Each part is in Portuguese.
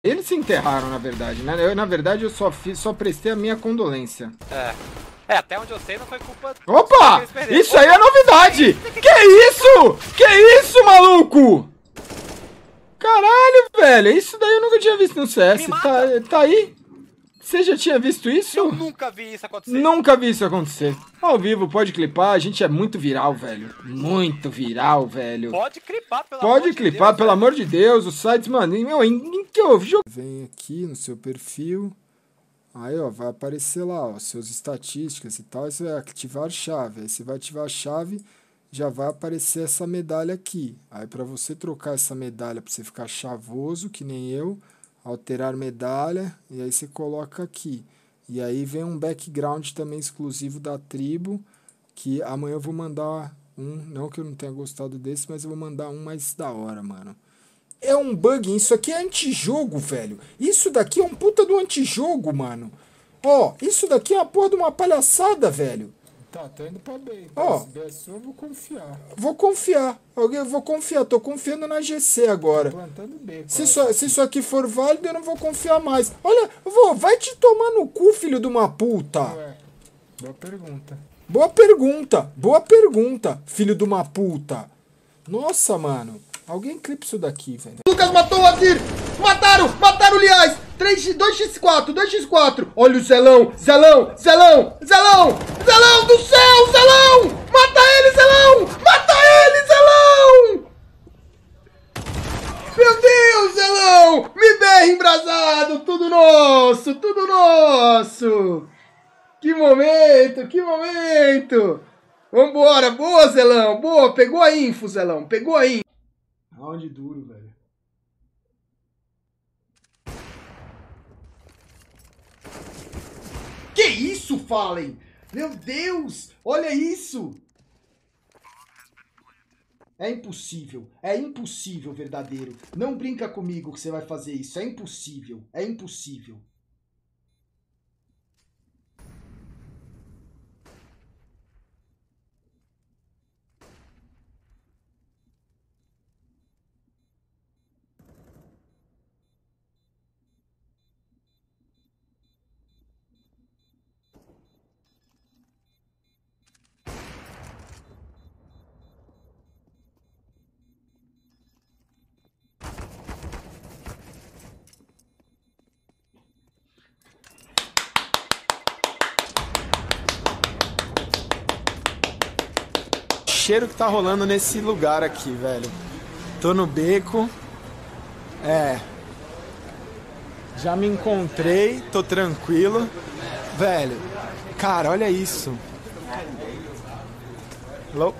Eles se enterraram, na verdade, né? Na verdade, eu só prestei a minha condolência. Até onde eu sei não foi culpa... Opa! Isso aí é novidade! Que isso? Que isso, maluco? Caralho, velho. Isso daí eu nunca tinha visto no CS. Tá aí? Você já tinha visto isso? Eu nunca vi isso acontecer. Nunca vi isso acontecer. Ao vivo, pode clipar. A gente é muito viral, velho. Muito viral, velho. Pode clipar, pelo amor de Deus. Deus. Pode clipar, pelo amor de Deus. Os sites, mano, em que eu jogo. Vem aqui no seu perfil. Aí, ó, vai aparecer lá, ó, seus estatísticas e tal. Aí você vai ativar a chave. Aí você vai ativar a chave, já vai aparecer essa medalha aqui. Aí, pra você trocar essa medalha, pra você ficar chavoso, que nem eu, alterar medalha, e aí você coloca aqui. E aí vem um background também exclusivo da tribo, que amanhã eu vou mandar um, não que eu não tenha gostado desse, mas eu vou mandar um mais da hora, mano. É um bug, isso aqui é antijogo, velho. Isso daqui é um puta do antijogo, mano. Ó, isso daqui é uma porra de uma palhaçada, velho. Tá indo pra B. Ó, eu vou confiar. Vou confiar. Eu vou confiar. Tô confiando na GC agora. Plantando B. Se isso aqui for válido, eu não vou confiar mais. Olha, vai te tomar no cu, filho de uma puta. Boa pergunta. Boa pergunta. Boa pergunta, filho de uma puta. Nossa, mano. Alguém clipa isso daqui, velho. Lucas matou o Azir. Mataram o Liais. 2x4, 2x4. Olha o Zelão do céu, Zelão. Mata ele, Zelão. Meu Deus, Zelão. Me berra embrasado. Tudo nosso. Que momento. Vambora, boa, Zelão. Boa, pegou a info, Zelão. Round duro, velho. Que isso, Fallen? Meu Deus, olha isso. É impossível, verdadeiro. Não brinca comigo que você vai fazer isso. É impossível. Cheiro que tá rolando nesse lugar aqui, velho. Tô no beco. Já me encontrei, tô tranquilo. Velho, cara, olha isso. Hello?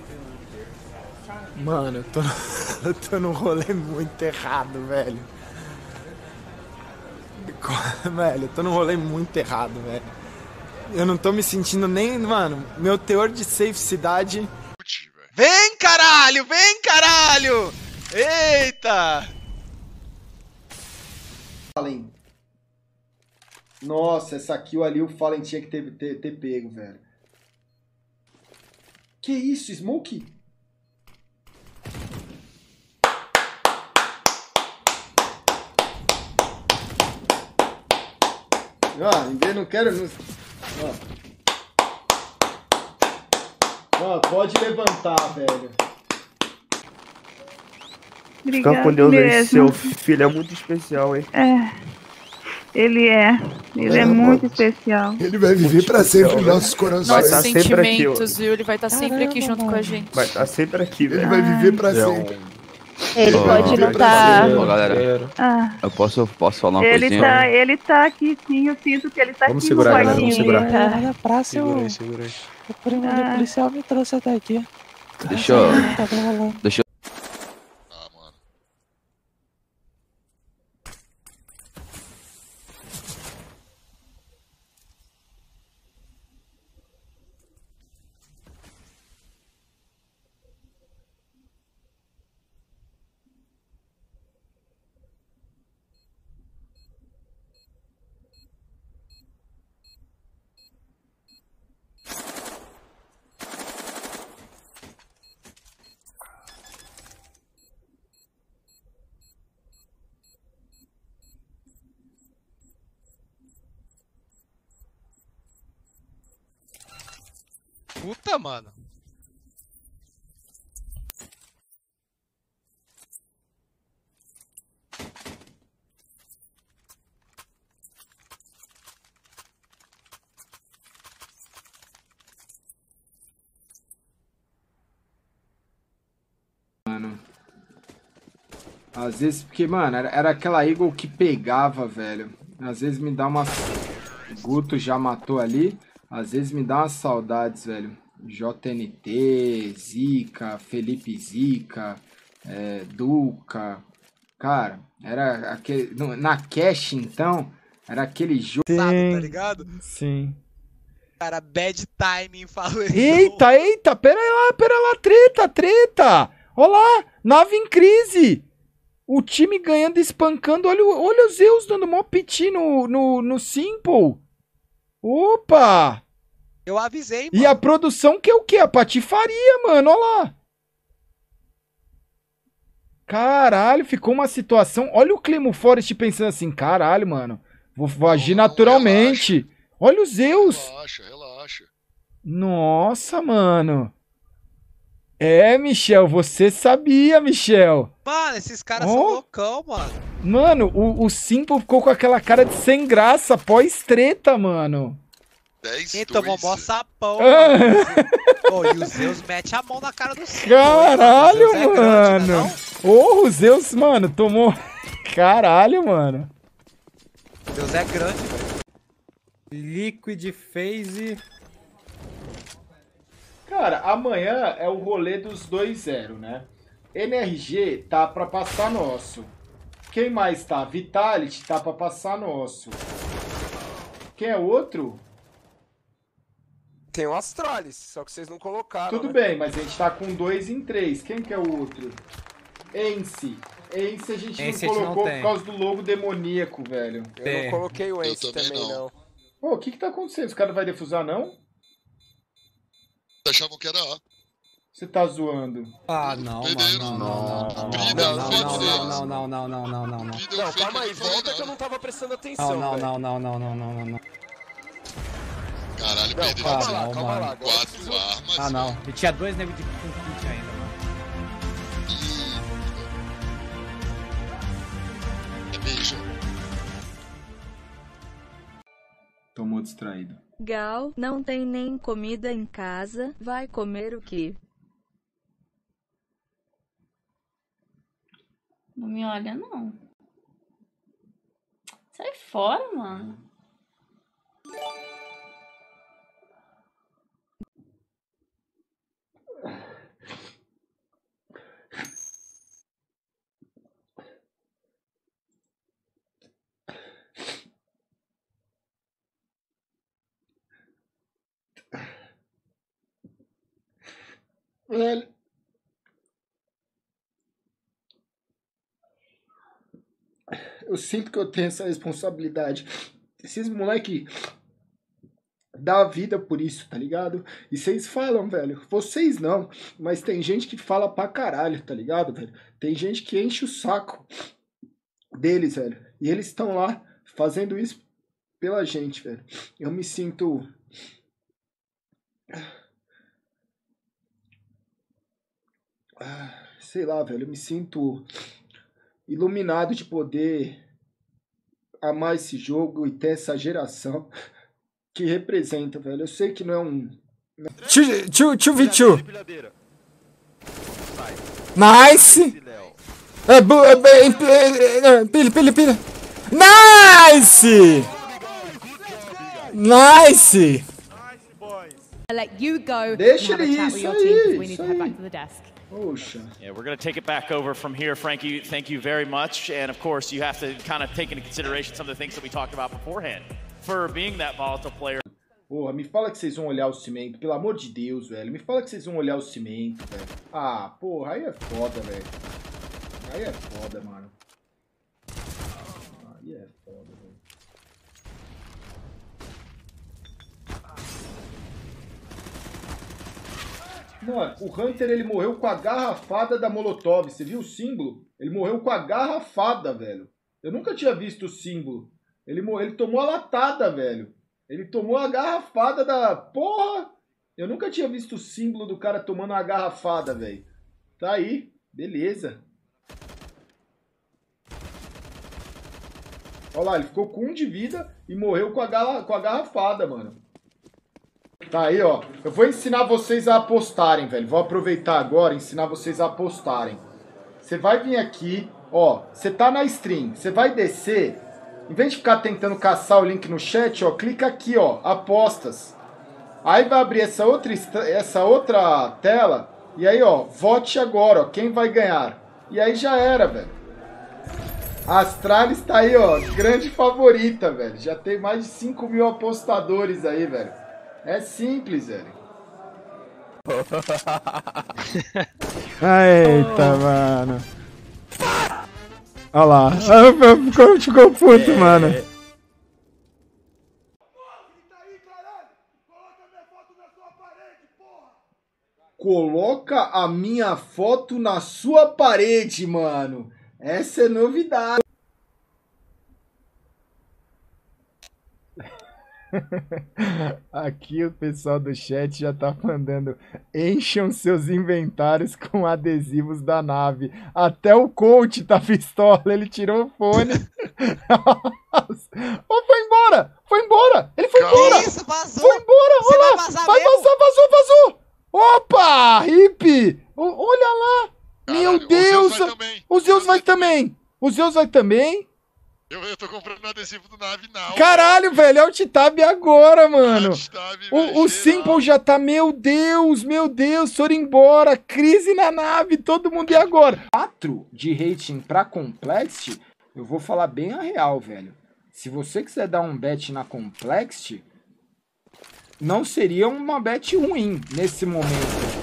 Mano, eu tô num rolê muito errado, velho. Velho, eu tô num rolê muito errado, velho. Eu não tô me sentindo nem... Mano, meu teor de safecidade... Vem, caralho! Eita! Fallen. Nossa, essa kill ali o Fallen tinha que ter pego, velho. Que isso, Smoke? Não quero... pode levantar, velho. Fica com Deus aí, seu filho é muito especial, hein? Ele é muito especial. Ele vai viver pra sempre nos nossos corações. Nossos sentimentos, viu? Ele vai estar sempre aqui junto com a gente. Vai estar sempre aqui, velho. Ele vai viver pra sempre. Ele pode não estar... Galera, eu posso falar uma coisinha? Ele tá aqui sim, eu sinto que ele tá vamos aqui segurar, no galera, quartinho. vamos segurar. Na praça, Segura aí. o policial me trouxe até aqui. Deixa eu... puta, mano. Às vezes, porque, mano, era aquela Eagle que pegava, velho. Às vezes me dá uma... Guto já matou ali. Às vezes me dá umas saudades, velho. JNT, Zica, Felipe Zica, Duca. Cara, era aquele... Na Cash, então, era aquele jogo... Tá ligado? Sim. Cara, bad timing, falou isso. Eita, pera lá, treta. Olha lá, nave em crise. O time ganhando, espancando. Olha os Zeus dando mó piti no Simple. Opa! Eu avisei, mano. E a produção que é o quê? A patifaria, mano. Olha lá. Caralho, ficou uma situação... Olha o Clemo Forest pensando assim, caralho, mano. Vou agir naturalmente. Relaxa. Olha os Zeus. Relaxa. Nossa, mano. Michel, você sabia, Michel. Mano, esses caras são loucão, mano. Mano, o Simple ficou com aquela cara de sem graça, pós-treta, mano. Quem tomou mó sapão, mano. E o Zeus mete a mão na cara do Simple. Caralho, mano. O Zeus, mano, tomou... Caralho, mano. Deus é grande, velho. Liquid Phase... Cara, amanhã é o rolê dos 2-0, né? NRG tá pra passar nosso. Quem mais tá? Vitality tá pra passar nosso. Quem é o outro? Tem o Astralis, só que vocês não colocaram. Tudo bem, mas a gente tá com 2 em 3. Quem que é o outro? Ence. Ence a gente não colocou por causa do logo demoníaco, velho. Eu não coloquei o Ence também, não. Pô, o que tá acontecendo? Os caras não vão defusar, não? Achavam que era A. Você tá zoando. Ah, não, mano. Não, calma aí, volta que eu não tava prestando atenção. Não. Caralho, perderam. Calma lá. 4 armas. Ah, não. E tinha 2 nego de kit ainda, mano. Beijo. Tomou distraído. Gal, não tem nem comida em casa, vai comer o quê? Não me olha, não. Sai fora, mano. Velho. Eu sinto que eu tenho essa responsabilidade. Esses moleque dá a vida por isso, tá ligado? E vocês falam, velho. Vocês não, mas tem gente que fala pra caralho, tá ligado, velho? Tem gente que enche o saco deles, velho. E eles estão lá fazendo isso pela gente, velho. Eu me sinto... sei lá, velho, eu me sinto iluminado de poder amar esse jogo e ter essa geração que representa, velho. Eu sei que não é um... 2v2. Nice! Pilha. Nice! Nice! Deixa ele ir, isso aí. Poxa. Yeah, we're going to take it back over from here. Frankie, thank you very much. And of course, you have to kind of take into consideration some of the things that we talked about beforehand for being that volatile player. Porra, me fala que vocês vão olhar o cimento, pelo amor de Deus, velho. Me fala que vocês vão olhar o cimento, velho. Ah, porra, aí é foda, velho. Aí é foda, mano. Aí é foda, velho. Mano, o Hunter, ele morreu com a garrafada da Molotov. Você viu o símbolo? Ele morreu com a garrafada, velho. Eu nunca tinha visto o símbolo. Ele tomou a latada, velho. Ele tomou a garrafada da... Porra! Eu nunca tinha visto o símbolo do cara tomando uma garrafada, velho. Tá aí, beleza. Olha lá, ele ficou com 1 de vida e morreu com a garrafada, mano. Tá aí, ó. Eu vou ensinar vocês a apostarem, velho. Vou aproveitar agora e ensinar vocês a apostarem. Você vai vir aqui, ó. Você tá na stream. Você vai descer. Em vez de ficar tentando caçar o link no chat, ó. Clica aqui, ó. Apostas. Aí vai abrir essa outra tela. E aí, ó. Vote agora, ó. Quem vai ganhar. E aí já era, velho. A Astralis tá aí, ó. Grande favorita, velho. Já tem mais de 5 mil apostadores aí, velho. É simples, velho. Eita, mano. Olha lá. Ficou puto, mano. Coloca a minha foto na sua parede, mano. Essa é novidade. Aqui o pessoal do chat já tá mandando: encham seus inventários com adesivos da nave. Até o coach tá pistola, ele tirou o fone. Oh, foi embora! Foi embora! Ele foi embora! Isso, vazou! Foi embora! Você Olha lá! vai vazar Vai mesmo? vazar, vazou! Opa! Hip! Olha lá! Meu Deus! O Zeus vai também! O Zeus vai também! Eu tô comprando o adesivo do nave now. Caralho, velho, é o T-Tab agora, mano. O Simple já tá, meu Deus, foram embora. Crise na nave, todo mundo e agora? 4 de rating pra Complexity, eu vou falar bem a real, velho. Se você quiser dar um bet na Complexity, não seria uma bet ruim nesse momento.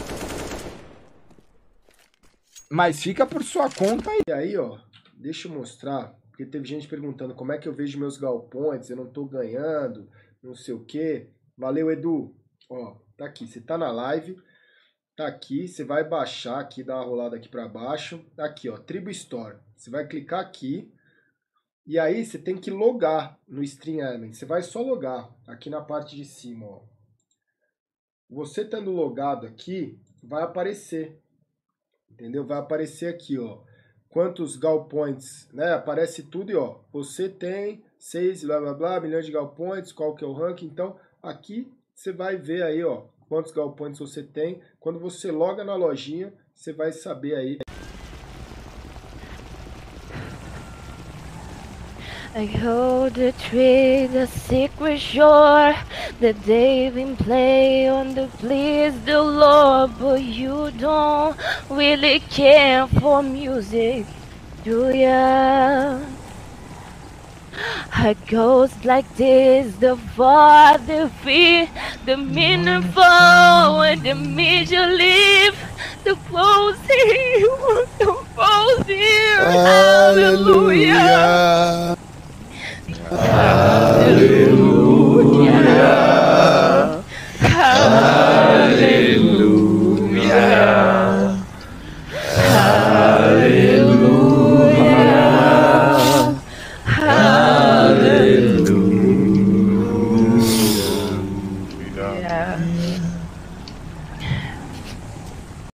Mas fica por sua conta aí. E aí, ó, deixa eu mostrar. Porque teve gente perguntando como é que eu vejo meus galpões, eu não tô ganhando, não sei o quê. Valeu, Edu. Ó, tá aqui, você tá na live, tá aqui, você vai baixar aqui, dar uma rolada aqui pra baixo. Aqui, ó, Tribo Store. Você vai clicar aqui e aí você tem que logar no StreamYard. Você vai só logar aqui na parte de cima, ó. Você estando logado aqui, vai aparecer, entendeu? Vai aparecer aqui, ó. Quantos galpões, né? Aparece tudo e ó, você tem 6, blá blá blá, milhões de galpões, qual que é o ranking. Então, aqui você vai ver aí, ó, quantos galpões você tem. Quando você loga na lojinha, você vai saber aí. I hold the tree, the secret shore that they've been playing on to please the Lord, but you don't really care for music, do ya? It goes like this: the far, the fear, the meaningful, and the major leave, the closing, the closing, hallelujah.